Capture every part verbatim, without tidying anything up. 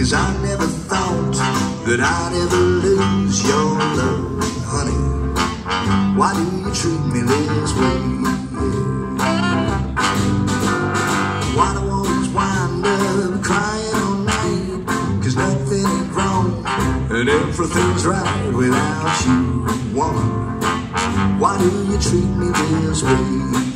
'cause I never thought that I'd ever lose your love, honey. Why do you treat me this way? Why do I always wind up crying all night? 'Cause nothing ain't wrong and everything's right without you, woman. Why do you treat me this way?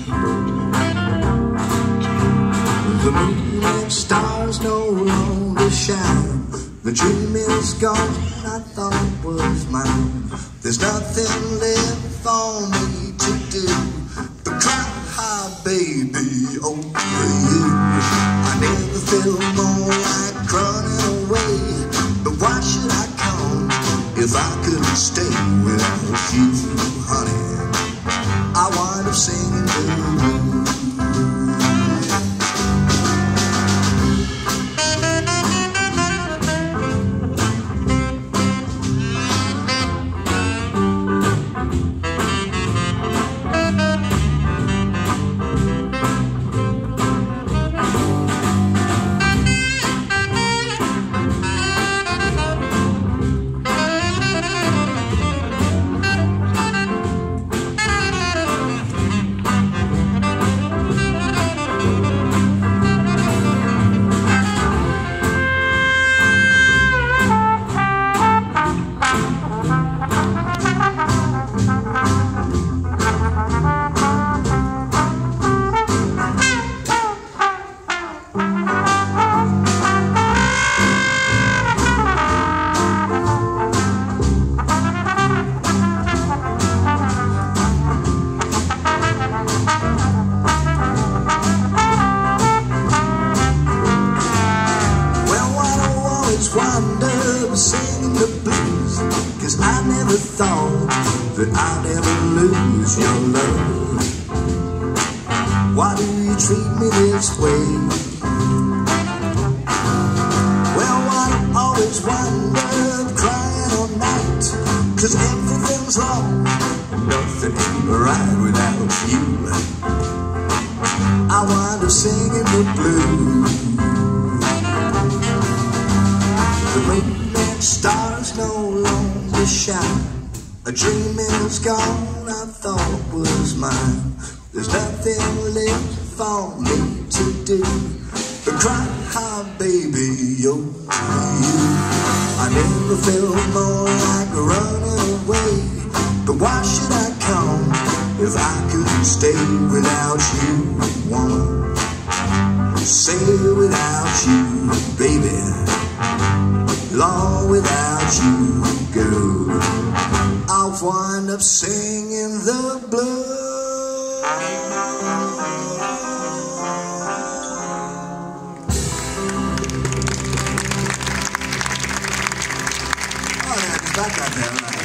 The moon and stars no longer shine. The dream is gone, I thought it was mine. There's nothing left for me to do but cry, baby, over you. I never felt more like running away, but why should I come if I couldn't stay without you, honey? I wind up singing the blues. Singing the blues, 'cause I never thought that I'd ever lose your love. Why do you treat me this way? Well, I always wind up crying all night, 'cause everything's wrong and nothing ain't right without you. I wind up singing the blues. The moon and stars no longer shine. A dream is gone, I thought was mine. There's nothing left for me to do but cry, baby, over you. I never felt more like running away, but why should I come if I couldn't stay without you, woman? Say without you, baby, long without you, girl, I'll wind up singing the blues. Oh yeah, just back right there.